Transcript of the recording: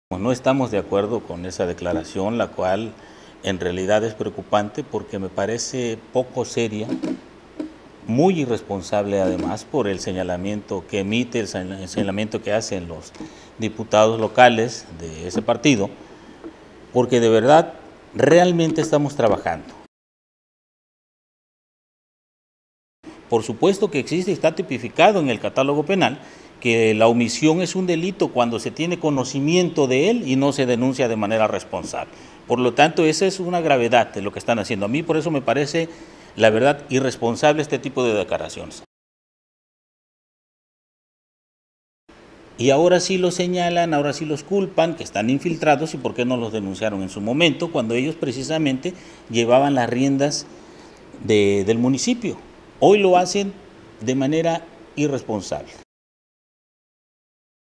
No estamos de acuerdo con esa declaración, la cual en realidad es preocupante porque me parece poco seria, muy irresponsable además por el señalamiento que emite, el señalamiento que hacen los diputados locales de ese partido, porque de verdad realmente estamos trabajando. Por supuesto que existe y está tipificado en el catálogo penal que la omisión es un delito cuando se tiene conocimiento de él y no se denuncia de manera responsable. Por lo tanto, esa es una gravedad de lo que están haciendo. A mí por eso me parece, la verdad, irresponsable este tipo de declaraciones. Y ahora sí los señalan, ahora sí los culpan, que están infiltrados y por qué no los denunciaron en su momento, cuando ellos precisamente llevaban las riendas del municipio. Hoy lo hacen de manera irresponsable.